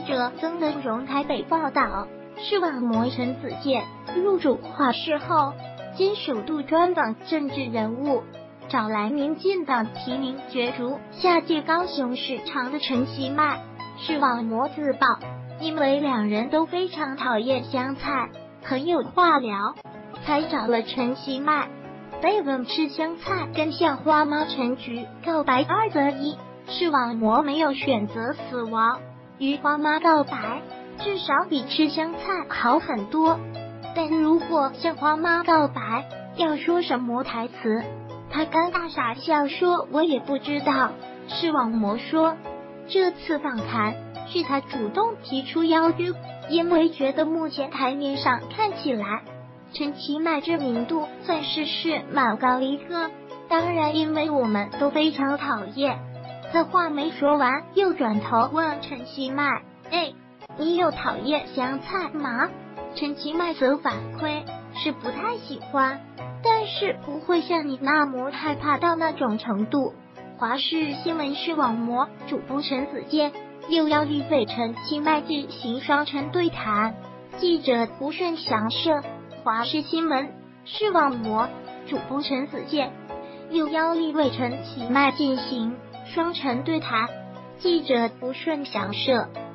者曾能荣台北报道，视网膜陈子健入主华视后，今首度专访政治人物，找来民进党提名角逐下届高雄市长的陈其迈。视网膜自曝，因为两人都非常讨厌香菜，很有话聊，才找了陈其迈。被问吃香菜跟向花妈陈菊告白二择一，视网膜没有选择死亡，与花妈告白至少比吃香菜好很多。但如果向花妈告白，要说什么台词？他尴尬傻笑说：“我也不知道。”视网膜说，这次访谈是他主动提出邀约，因为觉得目前台面上看起来陈其迈知名度算是蛮高一个，当然因为我们都非常讨厌。他话没说完，又转头问陈其迈：“你有讨厌香菜吗？”陈其迈则反馈是不太喜欢，但是不会像你那么害怕到那种程度。华视新闻视网膜主播陈子健又要与陈其迈进行双城对谈，记者不顺详设。华视新闻视网膜主播陈子健又要陈其迈进行双城对谈，记者不顺详设。